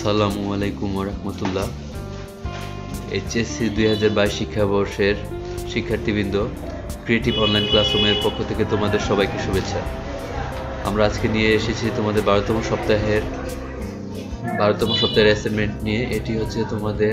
আসসালামু আলাইকুম ওয়া রাহমাতুল্লাহ। এইচএসসি 2022 শিক্ষাবর্ষের শিক্ষার্থীবৃন্দ, ক্রিয়েটিভ অনলাইন ক্লাসরুমের পক্ষ থেকে তোমাদের সবাইকে শুভেচ্ছা। আমরা আজকে নিয়ে এসেছি তোমাদের 12তম সপ্তাহের অ্যাসাইনমেন্ট নিয়ে। এটি হচ্ছে তোমাদের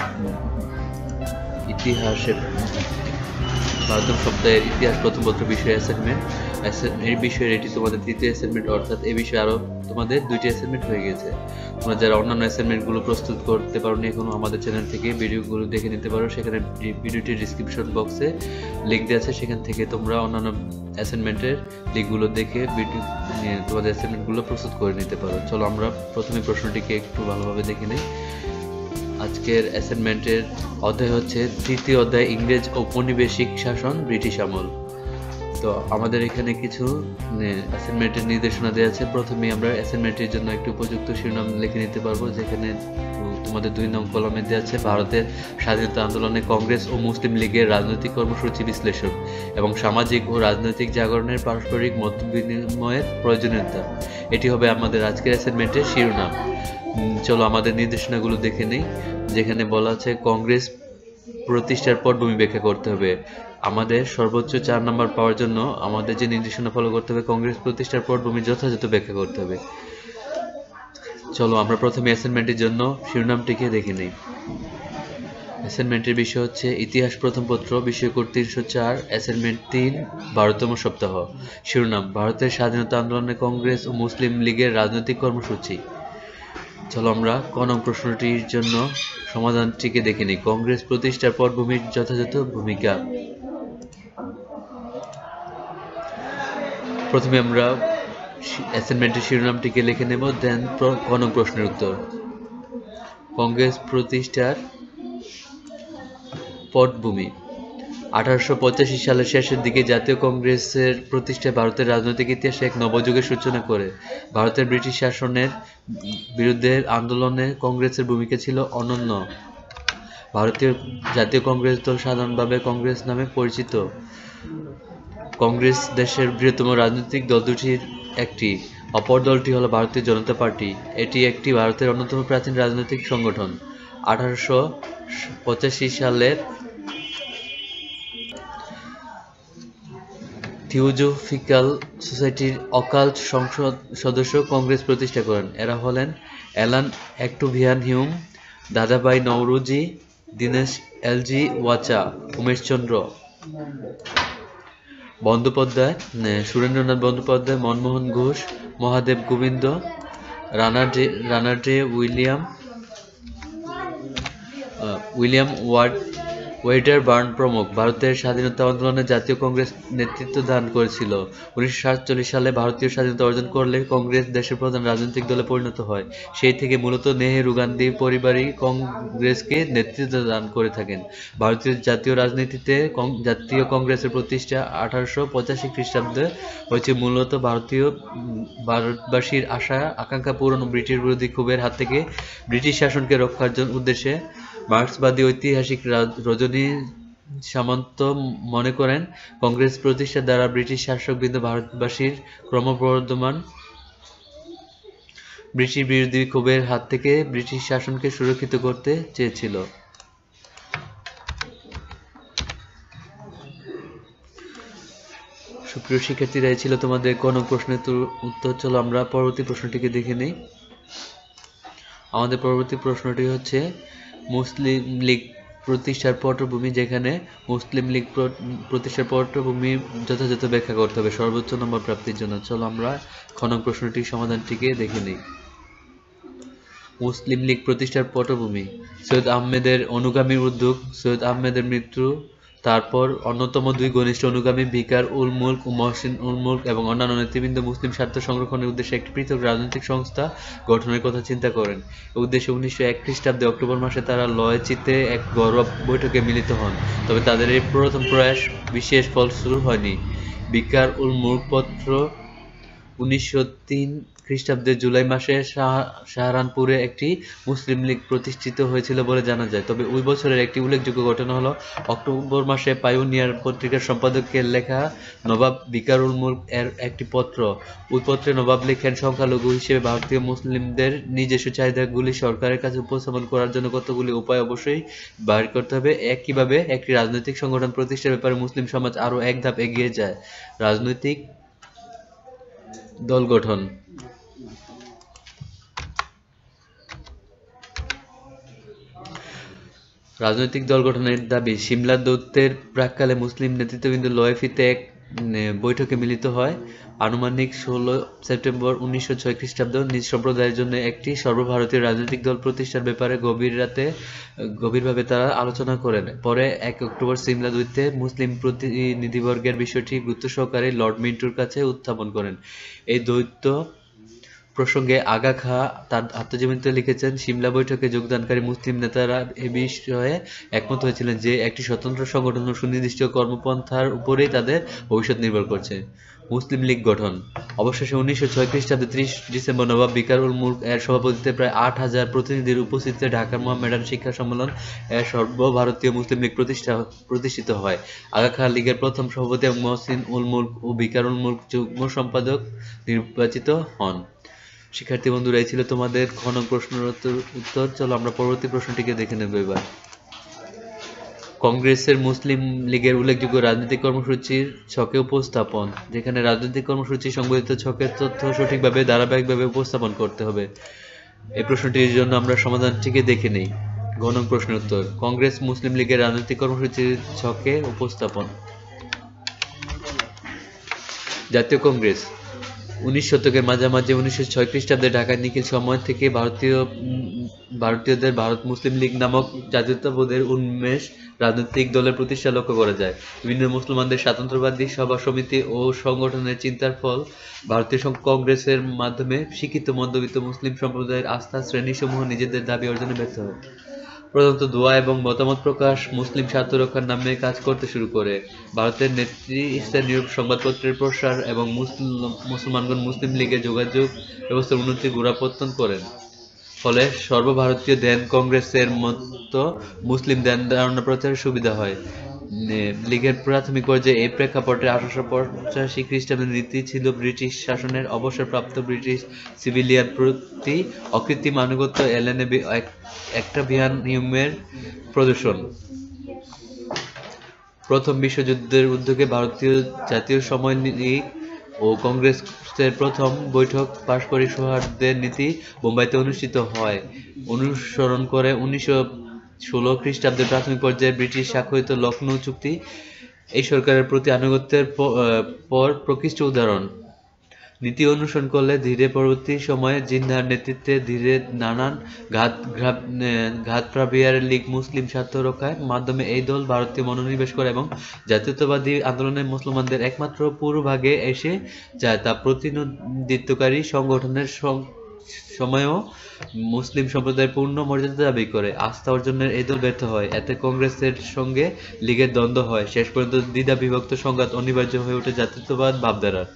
ইতিহাসের 12তম সপ্তাহের ইতিহাস প্রথম পত্র বিষয় অ্যাসাইনমেন্ট। এই বিষয়ের এটি তোমাদের তৃতীয় অ্যাসাইনমেন্ট, অর্থাৎ এই বিষয়ে আরো তোমাদের 2টি অ্যাসাইনমেন্ট হয়ে গেছে। তোমরা যারা অন্যান্য অ্যাসাইনমেন্টগুলো প্রস্তুত করতে পারোনি এখনো, আমাদের চ্যানেল থেকে ভিডিওগুলো দেখে নিতে পারো। সেখানে ভিডিওটির ডিসক্রিপশন বক্সে লিংক দেওয়া আছে, সেখান থেকে তোমরা অন্যান্য অ্যাসাইনমেন্টের লিঙ্কগুলো দেখে তোমাদের অ্যাসাইনমেন্টগুলো প্রস্তুত করে নিতে পারো। চলো আমরা প্রথমে প্রশ্নটিকে একটু ভালোভাবে দেখে নিই। আজকের অ্যাসাইনমেন্টের অধ্যায় হচ্ছে তৃতীয় অধ্যায়, ইংরেজ ঔপনিবেশিক শাসন ব্রিটিশ আমল। তো আমাদের এখানে কিছু অ্যাসাইনমেন্টের নির্দেশনা দেওয়া আছে। প্রথমে আমরা অ্যাসাইনমেন্টের জন্য একটি উপযুক্ত শিরোনাম লিখে নিতে পারবো, যেখানে তোমাদের 2 নং কলামে দেওয়া আছে ভারতের স্বাধীনতা আন্দোলনে কংগ্রেস ও মুসলিম লীগের রাজনৈতিক কর্মসূচি বিশ্লেষণ এবং সামাজিক ও রাজনৈতিক জাগরণের পারস্পরিক মত বিনিময়ের প্রয়োজনীয়তা। এটি হবে আমাদের আজকের অ্যাসাইনমেন্টের শিরোনাম। চলো আমাদের নির্দেশনাগুলো দেখে নেই। যেখানে বলা আছে কংগ্রেস প্রতিষ্ঠার পটভূমি ব্যাখ্যা করতে হবে। আমাদের সর্বোচ্চ 4 নম্বর পাওয়ার জন্য আমাদের যে নির্দেশনা ফলো করতে হবে, কংগ্রেস প্রতিষ্ঠার পটভূমি যথাযথ ব্যাখ্যা করতে হবে। চলো আমরা প্রথমে অ্যাসাইনমেন্টের জন্য শিরোনামটিকে দেখে নিই। অ্যাসাইনমেন্টের বিষয় হচ্ছে ইতিহাস প্রথম পত্র, বিষয় কোড 304, অ্যাসাইনমেন্ট 3, 12তম সপ্তাহ। শিরোনাম ভারতের স্বাধীনতা আন্দোলনে কংগ্রেস ও মুসলিম লীগের রাজনৈতিক কর্মসূচি। চলো আমরা ক নং প্রশ্নটির জন্য সমাধানটিকে দেখে নিই। কংগ্রেস প্রতিষ্ঠার পটভূমির যথাযথ ভূমিকা। প্রথমে আমরা অ্যাসাইনমেন্টের শিরোনামটিকে লিখে নেব, দেন ক নং প্রশ্নের উত্তর। কংগ্রেস প্রতিষ্ঠার পটভূমি। 1885 সালের শেষের দিকে জাতীয় কংগ্রেসের প্রতিষ্ঠা ভারতের রাজনৈতিক ইতিহাসে এক নবযুগের সূচনা করে। ভারতের ব্রিটিশ শাসনের বিরুদ্ধে আন্দোলনে কংগ্রেসের ভূমিকা ছিল অনন্য। ভারতীয় জাতীয় কংগ্রেস দল সাধারণভাবে কংগ্রেস নামে পরিচিত। কংগ্রেস দেশের বৃহত্তম রাজনৈতিক দল দুটির একটি। অপর দলটি হলো ভারতীয় জনতা পার্টি। এটি একটি ভারতের অন্যতম প্রাচীন রাজনৈতিক সংগঠন। 1885 সালের থিওজফিক্যাল সোসাইটির অকাল্ট সংসদ সদস্য কংগ্রেস প্রতিষ্ঠা করেন। এরা হলেন Alan Octavian Hume, Dadabhai Naoroji, Dinshaw Edulji Wacha, Umeshchandra Bandyopadhyay, Surendranath Bandyopadhyay, Manmohan Ghosh, Mahadev Govind, Ranade William Wedderburn প্রমুখ ভারতের স্বাধীনতা আন্দোলনে জাতীয় কংগ্রেস নেতৃত্ব দান করেছিল। 1947 সালে ভারতীয় স্বাধীনতা অর্জন করলে কংগ্রেস দেশের প্রধান রাজনৈতিক দলে পরিণত হয়। সেই থেকে মূলত নেহেরু গান্ধী পরিবারই কংগ্রেসকে নেতৃত্ব দান করে থাকেন। ভারতীয় জাতীয় রাজনীতিতে জাতীয় কংগ্রেসের প্রতিষ্ঠা 1885 খ্রিস্টাব্দে হয়েছে মূলত ভারতবাসীর আশা আকাঙ্ক্ষা পূরণ ও ব্রিটিশ বিরোধী ক্ষোভের হাত থেকে ব্রিটিশ শাসনকে রক্ষার উদ্দেশ্যে। মার্ক্সবাদী ঐতিহাসিক রজনী সামন্ত মনে করেন কংগ্রেস প্রতিষ্ঠার দ্বারা ব্রিটিশ শাসকবৃন্দ ভারতবাসীর ক্রমবর্ধমান ব্রিটিশ বিরোধী ক্ষোভের হাত থেকে ব্রিটিশ শাসনকে সুরক্ষিত করতে চেয়েছিল। সুপ্রিয় শিক্ষার্থীরা, এই ছিল তোমাদের ক নং প্রশ্নের উত্তর। চলো আমরা পরবর্তী প্রশ্নটিকে দেখে নিই। আমাদের পরবর্তী প্রশ্নটি হচ্ছে মুসলিম লীগ প্রতিষ্ঠার পটভূমি, যেখানে মুসলিম লীগ প্রতিষ্ঠার পটভূমি যথাযথ ব্যাখ্যা করতে হবে সর্বোচ্চ নম্বর প্রাপ্তির জন্য। চলো আমরা খ নং প্রশ্নটির সমাধানটিকে দেখে নিই। মুসলিম লীগ প্রতিষ্ঠার পটভূমি। সৈয়দ আহমেদের অনুগামী উদ্যোগ, সৈয়দ আহমেদের মৃত্যু, তারপর অন্যতম 2 ঘনিষ্ঠ অনুগামী ভিকার উল মুলক ও মহসিন উল মুলক এবং অন্যান্য নেতৃবৃন্দ মুসলিম স্বার্থ সংরক্ষণের উদ্দেশ্যে একটি পৃথক রাজনৈতিক সংস্থা গঠনের কথা চিন্তা করেন। এই উদ্দেশ্যে 1901 খ্রিস্টাব্দে অক্টোবর মাসে তারা লয়ে চিতে এক ঘরোয়া বৈঠকে মিলিত হন। তবে তাদের এই প্রথম প্রয়াস বিশেষ ফলস্বরূপ হয়নি। ভিকার উল মুলক পত্র 1903 খ্রিস্টাব্দের জুলাই মাসে সাহারানপুরে একটি মুসলিম লীগ প্রতিষ্ঠিত হয়েছিল বলে জানা যায়। তবে ওই বছরের একটি উল্লেখযোগ্য ঘটনা হলো অক্টোবর মাসে পাইওনিয়ার পত্রিকার সম্পাদকের লেখা নবাব বিকারুল মুলক এর একটি পত্র। ওই পত্রে নবাব লেখেন, সংখ্যালঘু হিসেবে ভারতীয় মুসলিমদের নিজস্ব চাহিদাগুলি সরকারের কাছে উপস্থাপন করার জন্য কতগুলি উপায় অবশ্যই বের করতে হবে। একইভাবে একটি রাজনৈতিক সংগঠন প্রতিষ্ঠার ব্যাপারে মুসলিম সমাজ আরও এক ধাপ এগিয়ে যায়। রাজনৈতিক দল গঠন। রাজনৈতিক দল গঠনের দাবি। সিমলা দৌত্যের প্রাক্কালে মুসলিম নেতৃত্ববৃন্দ লয়েফিতে এক বৈঠকে মিলিত হয়। আনুমানিক 16 সেপ্টেম্বর 1906 খ্রিস্টাব্দ নিজ সম্প্রদায়ের জন্য একটি সর্বভারতীয় রাজনৈতিক দল প্রতিষ্ঠার ব্যাপারে গভীরভাবে তারা আলোচনা করেন। পরে 1 অক্টোবর সিমলা দৌত্যে মুসলিম প্রতিনিধিবর্গের বিষয়টি গুরুত্ব সহকারে লর্ড মিন্টুর কাছে উত্থাপন করেন। এই দৌত্য প্রসঙ্গে আগা খাঁ তার আত্মজীবনীতে লিখেছেন, সিমলা বৈঠকে যোগদানকারী মুসলিম নেতারা এ বিষয়ে একমত হয়েছিলেন যে একটি স্বতন্ত্র সংগঠন ও সুনির্দিষ্ট কর্মপন্থার উপরেই তাদের ভবিষ্যৎ নির্ভর করছে। মুসলিম লীগ গঠন। অবশেষে 1906 খ্রিস্টাব্দে 30 ডিসেম্বর নবাব বিকারুল মুলক এর সভাপতিত্বে প্রায় 8000 প্রতিনিধির উপস্থিতিতে ঢাকার মোহামেডান শিক্ষা সম্মেলন এর সর্বভারতীয় মুসলিম লীগ প্রতিষ্ঠিত হয়। আগা খাঁ লীগের প্রথম সভাপতি এবং মহসিন উল মুলক ও বিকারুল মুলক যুগ্ম সম্পাদক নির্বাচিত হন। শিক্ষার্থী বন্ধুরা, এই ছিল তোমাদের খ নং প্রশ্নের উত্তর। চলো আমরা পরবর্তী প্রশ্নটিকে দেখে নেব এবার। কংগ্রেসের মুসলিম লীগের উল্লেখযোগ্য রাজনৈতিক কর্মসূচির ছকে উপস্থাপন। যেখানে রাজনৈতিক কর্মসূচি সংবলিত ছকের তথ্য সঠিকভাবে ধারাবাহিকভাবে উপস্থাপন করতে হবে। এই প্রশ্নটির জন্য আমরা সমাধানটিকে দেখে নেই। গ নং প্রশ্নের উত্তর। কংগ্রেস মুসলিম লীগের রাজনৈতিক কর্মসূচির ছকে উপস্থাপন। জাতীয় কংগ্রেস। 19 শতকের মাঝামাঝি 1906 খ্রিস্টাব্দে ঢাকায় নিখিল সময় থেকে ভারতীয়দের ভারত মুসলিম লীগ নামক জাতীয়তাবোধের উন্মেষ রাজনৈতিক দলের প্রতিষ্ঠা লক্ষ্য করা যায়। বিভিন্ন মুসলমানদের স্বাতন্ত্র্যবাদী সভা সমিতি ও সংগঠনের চিন্তার ফল ভারতীয় কংগ্রেসের মাধ্যমে শিক্ষিত মধ্যবিত্ত মুসলিম সম্প্রদায়ের আস্থা শ্রেণীসমূহ নিজেদের দাবি অর্জনে ব্যর্থ হয়। প্রধানত দোয়া এবং মতামত প্রকাশ মুসলিম স্বার্থ রক্ষার নামে কাজ করতে শুরু করে। ভারতের নেতৃস্থানীয় সংবাদপত্রের প্রসার এবং মুসলমানগণ মুসলিম লীগের যোগাযোগ ব্যবস্থার উন্নতির গোড়াপত্তন করেন। ফলে সর্বভারতীয় ধ্যান কংগ্রেসের মতো মুসলিম ধ্যান ধারণা প্রচারের সুবিধা হয়। লীগের প্রাথমিক পর্যায়ে এই প্রেক্ষাপটে 1885 খ্রিস্টাব্দের নীতি ছিল ব্রিটিশ শাসনের অবসরপ্রাপ্ত ব্রিটিশ সিভিলিয়ান প্রতি অকৃত্রিম আনুগত্য, এলএনএ একটাভিয়ান নিয়মের প্রদর্শন। প্রথম বিশ্বযুদ্ধের উদ্যোগে ভারতীয় জাতীয় সময় লীগ ও কংগ্রেসের প্রথম বৈঠক পারস্পরিক সৌহার্দ্যের নীতি বোম্বাইতে অনুষ্ঠিত হয়। অনুসরণ করে 1916 খ্রিস্টাব্দের প্রাথমিক পর্যায়ে ব্রিটিশ স্বাক্ষরিত লখনৌ চুক্তি এই সরকারের প্রতি আনুগত্যের পর প্রকৃষ্ট উদাহরণ। নীতি অনুসরণ করলে ধীরে পরবর্তী সময়ে জিন্নাহর নেতৃত্বে ধীরে নানান ঘাতপ্রাভিয়ার লীগ মুসলিম স্বার্থ রক্ষার মাধ্যমে এই দল ভারতীয় মনোনিবেশ করে এবং জাতীয়তাবাদী আন্দোলনে মুসলমানদের একমাত্র পূর্বভাগে এসে যায় তা প্রতিনিধিত্বকারী সংগঠনের সময়ও মুসলিম সম্প্রদায়ের পূর্ণ মর্যাদা দাবি করে। আস্থা অর্জনের এই দল ব্যর্থ হয়। এতে কংগ্রেসের সঙ্গে লীগের দ্বন্দ্ব হয়। শেষ পর্যন্ত দ্বিধা বিভক্ত সংঘাত অনিবার্য হয়ে ওঠে জাতীয়তাবাদ ভাবধারার।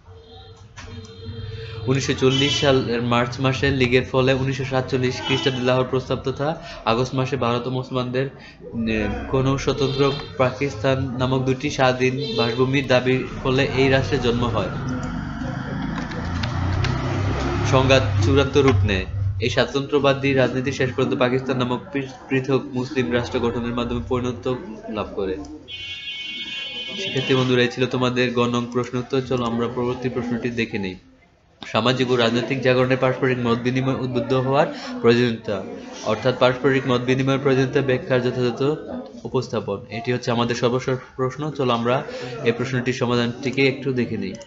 1940 সালের মার্চ মাসে লীগের ফলে 1947 খ্রিস্টাব্দে লাহোর প্রস্তাব তথা আগস্ট মাসে ভারত ও মুসলমানদের কোন স্বতন্ত্র পাকিস্তান নামক দুটি স্বাধীন বাসভূমির দাবির ফলে এই রাষ্ট্রের জন্ম হয়। সংঘাত চূড়ান্ত রূপ নেয়। এই স্বাতন্ত্র্যবাদী রাজনীতি শেষ পর্যন্ত পাকিস্তান নামক পৃথক মুসলিম রাষ্ট্র গঠনের মাধ্যমে পরিণত লাভ করে। শিক্ষার্থী বন্ধুরা, এই ছিল তোমাদের গ নং প্রশ্ন উত্তর। চলো আমরা পরবর্তী প্রশ্নটি দেখে নেই। সামাজিক ও রাজনৈতিক জাগরণে পারস্পরিক মত বিনিময় উদ্বুদ্ধ হওয়ার প্রয়োজনীয়তা, অর্থাৎ পারস্পরিক মত বিনিময়ের প্রয়োজনীয়তা ব্যাখ্যার যথাযথ উপস্থাপন। এটি হচ্ছে আমাদের সর্বশেষ প্রশ্ন। চলো আমরা এই প্রশ্নটির সমাধানটিকে একটু দেখে নিই।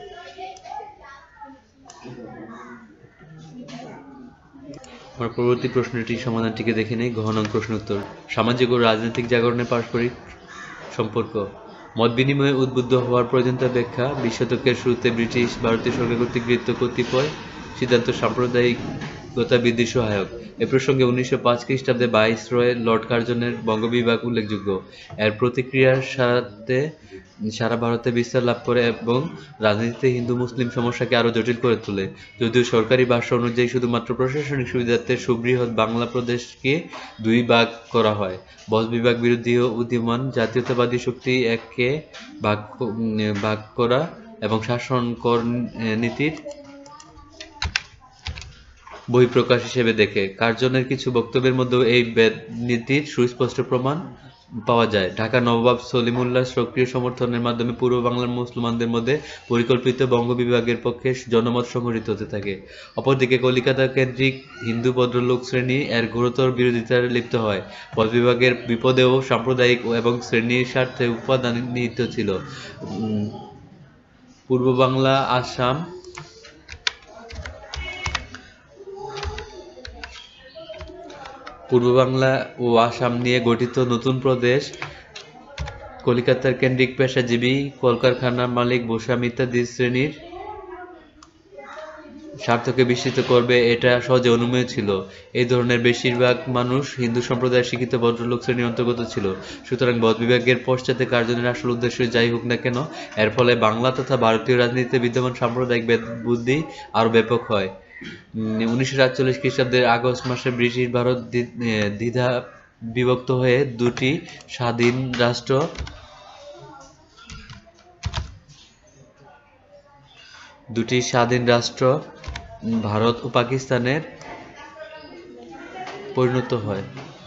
আমরা পরবর্তী প্রশ্নটির সমাধানটিকে দেখে নেই। ঘ নং প্রশ্ন উত্তর। সামাজিক ও রাজনৈতিক জাগরণে পারস্পরিক সম্পর্ক, মত বিনিময়ে উদ্বুদ্ধ হওয়ার প্রয়োজনীয়তা ব্যাখ্যা। 20 শতকের শুরুতে ব্রিটিশ ভারতীয় সরকার কর্তৃক গৃহীত কতিপয় সিদ্ধান্ত সাম্প্রদায়িকতা বৃদ্ধির সহায়ক। এ প্রসঙ্গে 1905 খ্রিস্টাব্দে ভাইসরয় লর্ড কার্জনের বঙ্গবিভাগ উল্লেখযোগ্য। এর প্রতিক্রিয়ার সাথে সারা ভারতে বিস্তার লাভ করে এবং রাজনীতিতে হিন্দু মুসলিম সমস্যাকে আরো জটিল করে তোলে। যদিও সরকারি ভাষ্য অনুযায়ী শুধুমাত্র প্রশাসনিক সুবিধার্থে সুবৃহৎ বাংলা প্রদেশকে দুই ভাগ করা হয়। বস বিভাগ বিরোধী ও উদীয়মান জাতীয়তাবাদী শক্তি এককে ভাগ করা এবং শাসন কর নীতির বহিঃপ্রকাশ হিসেবে দেখে। কার্জনের কিছু বক্তব্যের মধ্যেও এই নীতির সুস্পষ্ট প্রমাণ পাওয়া যায়। ঢাকা নবাব সলিমুল্লাহর সক্রিয় সমর্থনের মাধ্যমে পূর্ব বাংলার মুসলমানদের মধ্যে পরিকল্পিত বঙ্গ বিভাগের পক্ষে জনমত সংগঠিত হতে থাকে। অপরদিকে কলিকাতা কেন্দ্রিক হিন্দু ভদ্রলোক শ্রেণী এর ঘোরতর বিরোধিতায় লিপ্ত হয়। বস বিভাগের বিপদেও সাম্প্রদায়িক এবং শ্রেণীর স্বার্থে উপাদান নিহিত ছিল। পূর্ব বাংলা ও আসাম নিয়ে গঠিত নতুন প্রদেশ কলিকাতার কেন্দ্রিক পেশাজীবী, কলকারখানার মালিক, ভূস্বামী ইত্যাদি শ্রেণীর স্বার্থকে বিস্তৃত করবে এটা সহজে অনুমেয় ছিল। এই ধরনের বেশিরভাগ মানুষ হিন্দু সম্প্রদায়ের শিক্ষিত ভদ্রলোক শ্রেণীর অন্তর্গত ছিল। সুতরাং বস বিভাগের পশ্চাতে কার্জনের আসল উদ্দেশ্য যাই হোক না কেন, এর ফলে বাংলা তথা ভারতীয় রাজনীতিতে বিদ্যমান সাম্প্রদায়িক বুদ্ধি আরো ব্যাপক হয়। 1947 খ্রিস্টাব্দের আগস্ট মাসে ব্রিটিশ ভারত দ্বিধা বিভক্ত হয়ে দুটি স্বাধীন রাষ্ট্র ভারত ও পাকিস্তানের পরিণত হয়।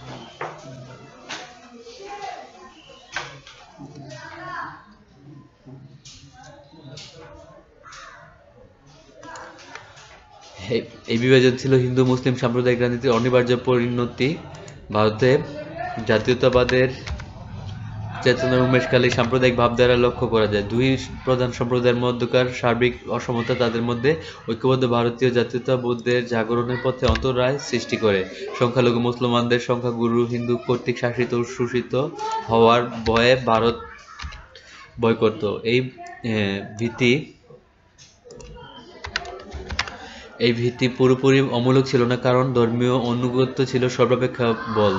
এই বিভাজন ছিল হিন্দু মুসলিম সাম্প্রদায়িক রাজনীতির অনিবার্য পরিণতি। ভারতে জাতীয়তাবাদের চেতনার উন্মেষকালে সাম্প্রদায়িক ভাবধারা লক্ষ্য করা যায়। দুই প্রধান সম্প্রদায়ের মধ্যকার সার্বিক অসমতা তাদের মধ্যে ঐক্যবদ্ধ ভারতীয় জাতীয়তাবোধের জাগরণের পথে অন্তরায় সৃষ্টি করে। সংখ্যালঘু মুসলমানদের সংখ্যাগুরু হিন্দু কর্তৃক শাসিত ও শোষিত হওয়ার ভয়ে ভারত ভয় করত। এই ভীতি পুরোপুরি অমূলক ছিল না, কারণ ধর্মীয় আনুগত্য ছিল সর্বাপেক্ষা বল।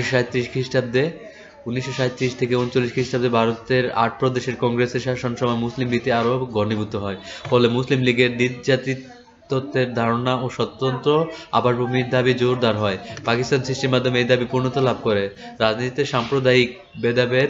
1937 থেকে 1939 খ্রিস্টাব্দে ভারতের 8 প্রদেশের কংগ্রেসের শাসন সময় মুসলিম ভীতি আরো ঘনীভূত হয়। ফলে মুসলিম লীগের দ্বিজাতিত্বের ধারণা ও স্বতন্ত্র আবাসভূমির দাবি জোরদার হয়। পাকিস্তান সৃষ্টির মাধ্যমে এই দাবি পূর্ণতা লাভ করে। রাজনীতিতে সাম্প্রদায়িক ভেদাভেদ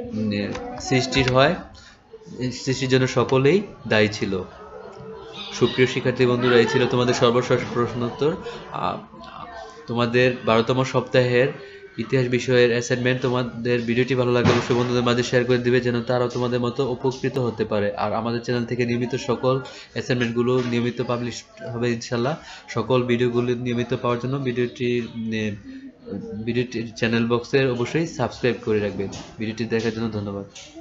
সৃষ্টির জন্য সকলেই দায়ী ছিল। সুপ্রিয় শিক্ষার্থী বন্ধুরা, এই ছিল তোমাদের সর্বশেষ প্রশ্নোত্তর। তোমাদের 12তম সপ্তাহের ইতিহাস বিষয়ের অ্যাসাইনমেন্ট। তোমাদের ভিডিওটি ভালো লাগলে অবশ্যই বন্ধুদের মাঝে শেয়ার করে দিবে, যেন তারাও তোমাদের মতো উপকৃত হতে পারে। আর আমাদের চ্যানেল থেকে নিয়মিত সকল অ্যাসাইনমেন্টগুলো নিয়মিত পাবলিশ হবে ইনশাল্লাহ। সকল ভিডিওগুলো নিয়মিত পাওয়ার জন্য ভিডিওটির চ্যানেল বক্সে অবশ্যই সাবস্ক্রাইব করে রাখবেন। ভিডিওটি দেখার জন্য ধন্যবাদ।